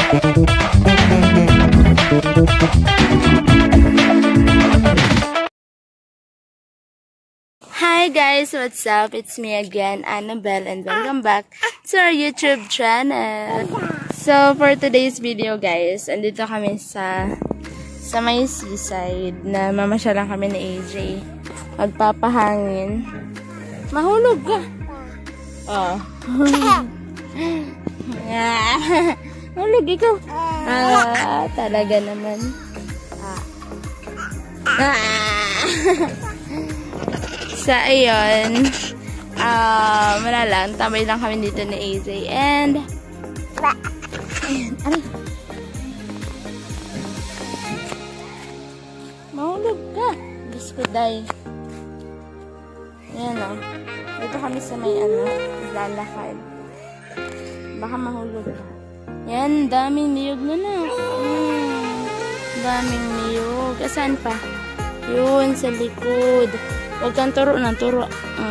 Hi guys, what's up? It's me again, Annabelle, and welcome back to our YouTube channel. So, for today's video guys, andito kami sa may seaside na mamasyalan kami ni AJ. Magpapahangin. Mahulog ka! Oh. Mahulog ikaw. Talaga naman. So, ayun. Wala lang. Tambay lang kami dito ni AJ. And, ayun. Aray. Mahulog ka. Diyos ko, day. Ayan o. Dito kami sa may lalakad. Baka mahulog ka. Yan, daming niyog na na. Daming niyog. Saan pa? Yun, sa likod. Huwag kang turo ng turo.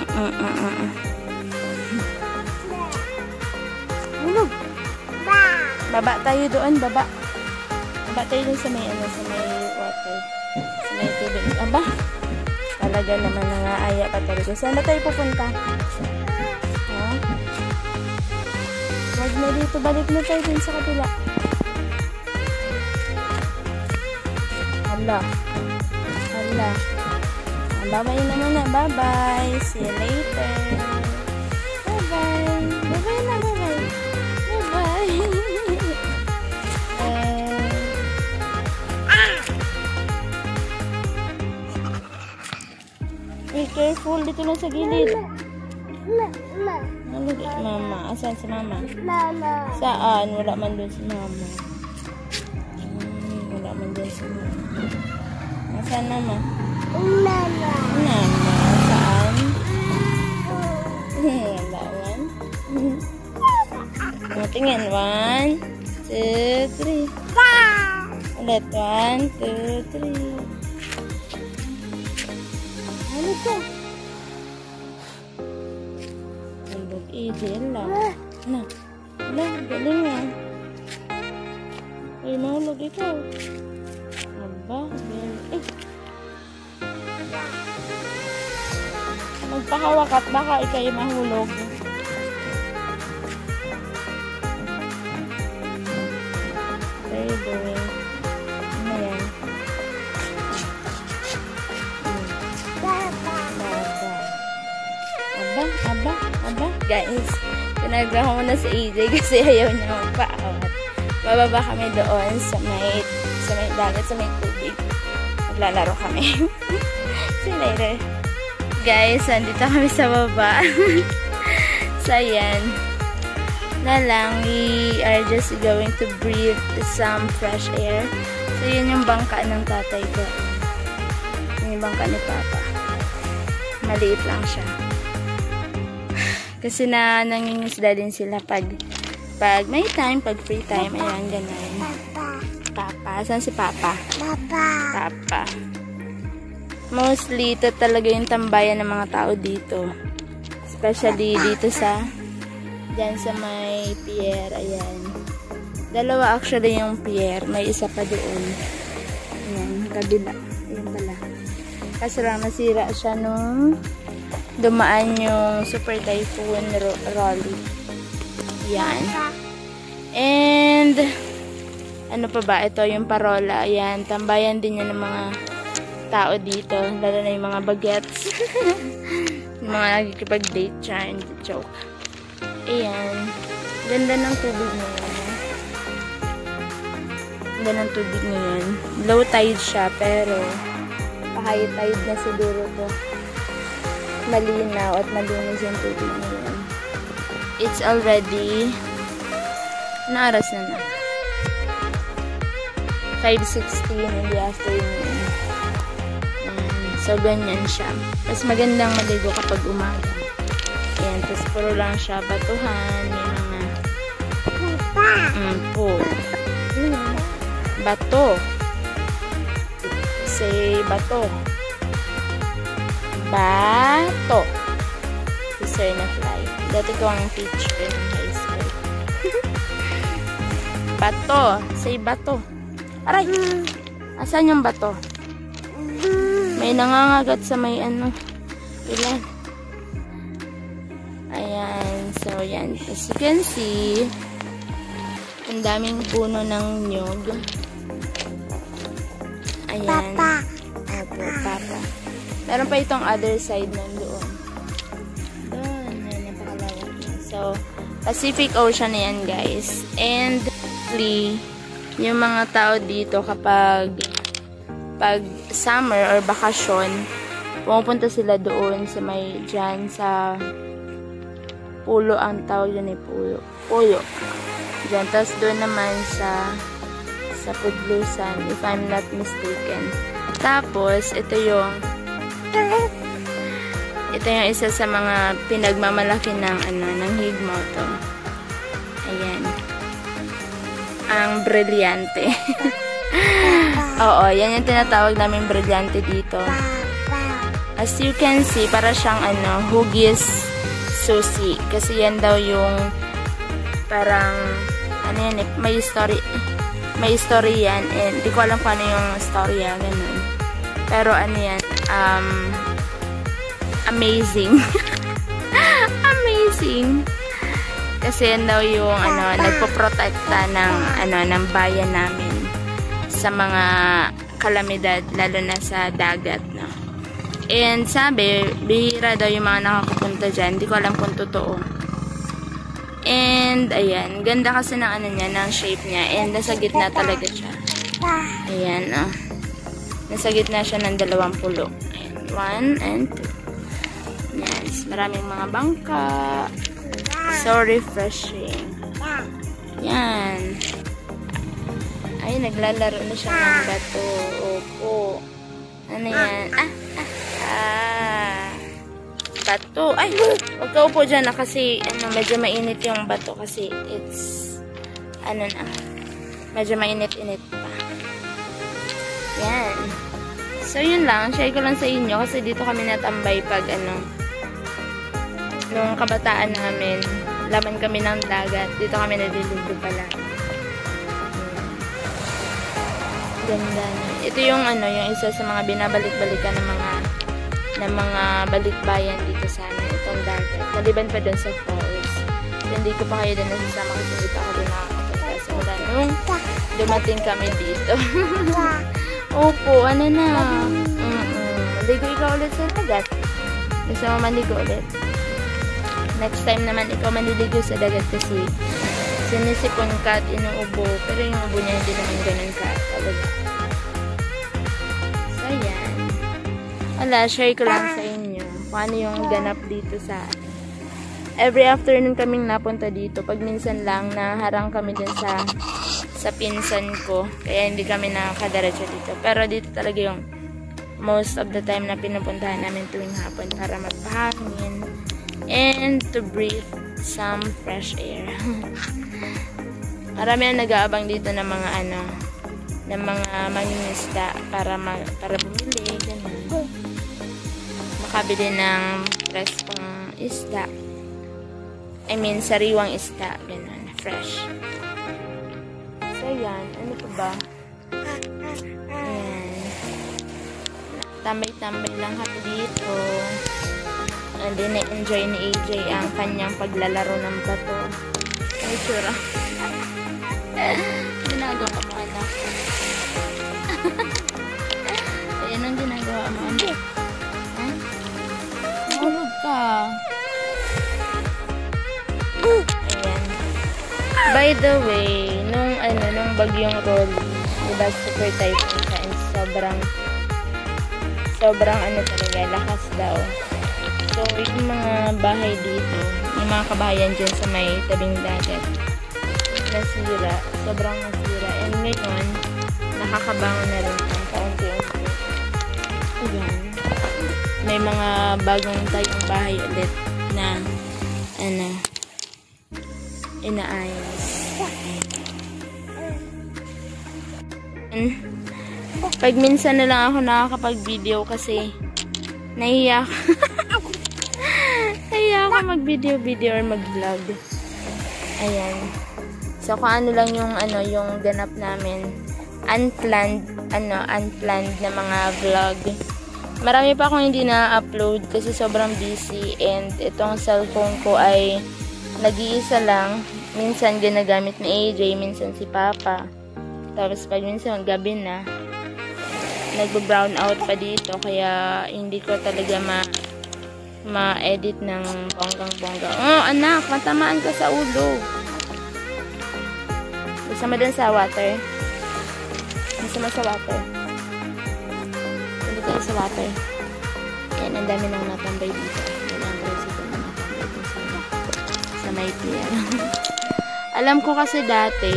Hulog. Baba tayo doon, baba. Baba tayo doon sa may water. Sa may tubig. Aba, talaga naman nangaaya pa talaga. Saan na tayo pupunta? Huwag na dito. Balik na tayo din sa kabila. Hala. Hala. Bye-bye naman na. Bye-bye. See you later. Bye-bye. Bye-bye na. Bye-bye. Bye-bye. Be careful. Dito lang sa gilid. Mama. Asan si mama? Saan? Wala man doon si mama. Wala man doon si mama. Asan mama? Mama. Saan? Wala man. Tingin. 1, 2, 3. Ulit. 1, 2, 3. Ano ka? Hulog idil lang. Ano? Wala, galing nga. Ay, mahulog ikaw. Aba, galing. Magpahawak at baka ikay mahulog. Okay, doing. Ano yan? Aba. Guys, pinagawa ko muna si AJ kasi ayaw niya magpaawat. Bababa kami doon sa may dagat, sa may tubig. Maglalaro kami. See you later. Guys, andito kami sa baba. So, ayan. Na lang, we are just going to breathe some fresh air. So, yun yung bangka ng tatay ko. Yun yung bangka ni Papa. Maliit lang siya. Kasi nangingisda din sila pag may time, pag free time. Ayan, ganun. Papa. Saan si Papa? Papa. Mostly, ito talaga yung tambayan ng mga tao dito. Especially dito dyan sa may pier. Ayan. Dalawa actually yung pier. May isa pa doon. Ayan, kabila. Ayan pala. Kasi lang nasira siya nung dumaan yung Super Typhoon Rolly. Ayan. And, ano pa ba? Ito yung Parola. Ayan, tambayan din yan ng mga tao dito, lalo na yung mga bagets. Yung mga nagkikipag-date dyan, joke. Ayan, ganda ng tubig ngayon. Ganda ng tubig ngayon. Low tide siya, pero pa-high tide na siguro to. Malinaw at malinis yung tubig ngayon. It's already na oras na 5:16 in the afternoon. So, ganyan siya. Mas magandang maligo kapag umaga. Ayan. Tapos, puro lang siya batuhan. May mga po. Bato. Say, bato. Bato. Si Sir na fly. Dati ko ang teacher ng high school. Bato. Say bato. Aray! Asan yung bato? May nangangagat sa may ano. Ilan? Ayan. So, yan. As you can see, ang daming puno ng nyug. Ayan. Papa. Opo, papa. Meron pa itong other side nandoon. Doon. Yan, napakalawak na. So, Pacific Ocean na yan, guys. And, yung mga tao dito kapag summer or bakasyon, pumupunta sila doon sa may dyan sa pulo, ang tawag yun ay pulo. Dyan. Tapos doon naman sa Pudlusan, if I'm not mistaken. Tapos, ito yung isa sa mga pinagmamalaki ng higmoto. Ayan. Ang brilyante. Oo, yan yung tinatawag namin brilyante dito. As you can see, para siyang hugis susi. Kasi yan daw yung parang may story yan. And di ko alam kung ano yung storya, ganun. Pero yan, amazing. Amazing. Kasi yan daw yung nagpoprotekta ng bayan namin sa mga kalamidad, lalo na sa dagat, no. And sabi, bihira daw yung mga nakakapunta dyan. Hindi ko alam kung totoo. And ayan, ganda kasi ng niya, ng shape niya. And nasa gitna talaga siya. Ayan, oh. Nasa gitna siya ng 2 pulo. Ayan, 1 and 2. Yes, maraming mga bangka. So refreshing. Yan. Ay, naglalaro na siya ng bato. Opo. Ano yan? Bato. Ay, huwag ka upo dyan na kasi medyo mainit yung bato kasi it's medyo mainit-init pa. Yan. So, yun lang. Share ko lang sa inyo kasi dito kami natambay pag nung kabataan namin, laman kami ng dagat. Dito kami naliligo pala. Ganda na. Ito yung yung isa sa mga binabalik-balikan ng mga balikbayan dito sa amin. Itong dagat. Maliban pa dun sa falls. Hindi ko pa kayo dun nasasama kasi hindi pa ako dun nakakapunta. Simula nung dumating kami dito. Opo, na. Maligo ikaw ulit sa dagat. Gusto mo maligo ulit? Next time naman ikaw maniligo sa dagat kasi sinisipon ka at inuubo. Pero yung ubo niya hindi naman ganun ka. So, yan. Wala, share ko lang sa inyo kung ano yung ganap dito sa every afternoon kaming napunta dito. Pag minsan lang, naharang kami din sa pinsan ko. Kaya hindi kami nakakadiretso dito. Pero dito talaga yung most of the time na pinupuntahan namin tuwing hapon para magpahangin and to breathe some fresh air. Marami na nag-aabang dito ng mga ng mga mangingisda para bumili, ganun. Makabili ng preskong isda. I mean, sariwang isda, ganun, fresh. So, yan. Ano pa ba? Ayan. Tambay-tambay lang kami dito. And then, na-enjoy ni AJ ang kanyang paglalaro ng bato. Ay, tsura. Ginagawa mo, anak. Ayan ang ginagawa mo, anak. Mahulog ka. Ayan. By the way, nung bagyong Rolly, diba super typhoon siya and sobrang talaga, lakas daw. So, yung mga bahay dito, yung mga kabahayan dyan sa may tabing dagat, nasira, sobrang nasira. And ngayon, nakakabangon na rin ang kaunti-unti. Ayan. May mga bagong tayong bahay ulit na inaayos. Pag minsan na lang ako nakakapag-video kasi nahiya ako. Nahiya ako mag-video or mag-vlog. Ayan. So, kung ano lang yung, yung ganap namin. Unplanned na mga vlog. Marami pa akong hindi na-upload kasi sobrang busy. And itong cellphone ko ay nag-iisa lang. Minsan ginagamit ni AJ, minsan si Papa. Tapos pag minsan gabi na, nagbo-brown out pa dito. Kaya hindi ko talaga ma-edit ng bonggang-bongga. Oh, anak, matamaan ka sa ulo. Gusto mo dun sa water? Gusto mo sa water? Hindi tayo sa water. Yan, ang dami nang natambay dito. Ang tricycle na natambay dito sa may pier. Alam ko kasi dati,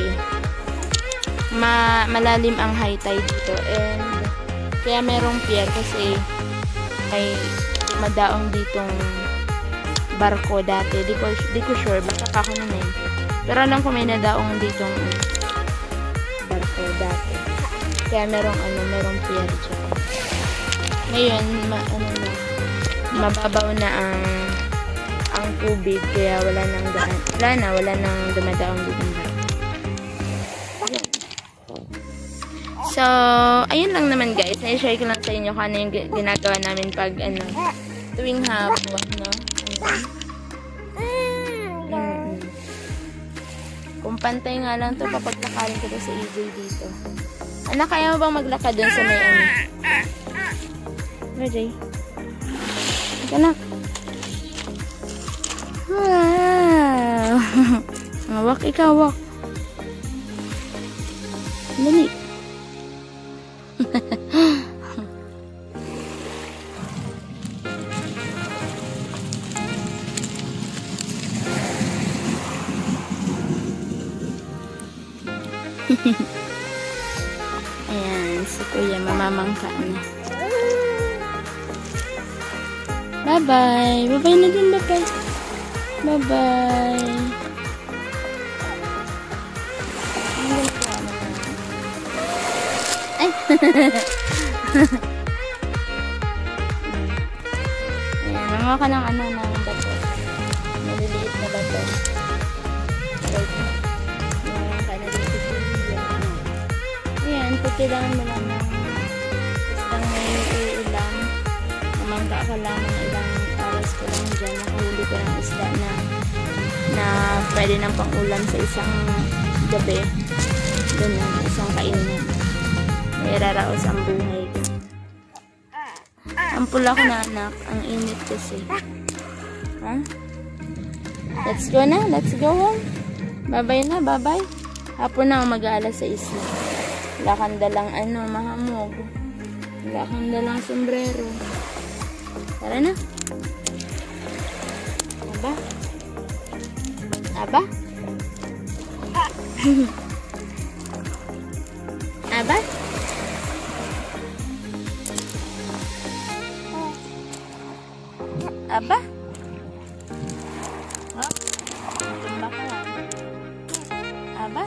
malalim ang high tide dito. And kaya merong pier kasi may madaong ditong barko dati. Di ko sure. Baka ako na yun. Pero alam ko may nadaong ditong barko dati. Kaya merong pier dyan. Ngayon, mababaw na ang tubig. Kaya wala nang dumadaong ditong barko. So, ayun lang naman guys. Na-share ko lang sa inyo kung ano yung ginagawa namin pag tuwing hapon, no? Kung pantay nga lang to, papaglakarin ko to sa AJ dito. Anak, kaya mo bang maglakad dun sa may AJ? Anak. Wow! Wak, ikaw, wak. Dali. Ayan, si Kuya mamamangka na. Bye-bye. Bye-bye na din, bye-bye. Bye-bye. Ay! Ayan, nanguha ka ng ng bato. Maliliit na bato. Ayan, kailangan mo lang ng isang may ulam. Mamangka ka lang ng ilang oras ko lang dyan. Nakahuli ko ng isda na pwede ng pang-ulam sa isang gabi. Ganun, isang kainan. May raraos ang buhay ko. Ampul ako na anak. Ang init kasi. Ha? Let's go na. Let's go home. Bye-bye na. Bye-bye. Hapon na mag-aalas 6 na. Wala kang dalang mahamog. Wala kang dalang sombrero. Tara na. Aba? Aba? Aba? Aba? Oh, tumba ka lang. Aba?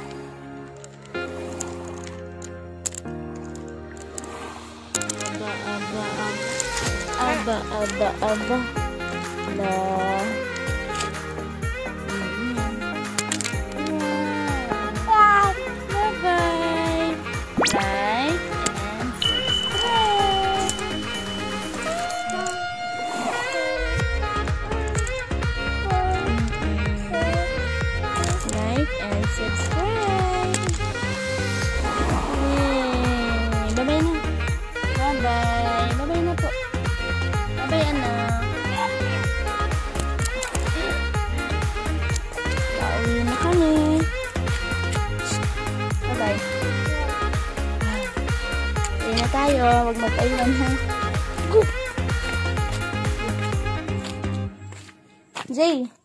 Aba. La. Bye-bye. Like and subscribe. Like and subscribe. Yay. Bye-bye na. Bye-bye. Bye-bye na po. Bye-bye, anak. Pauwi na kami. Bye-bye. Uwi na tayo. Huwag magpaiwan, ha? Jay!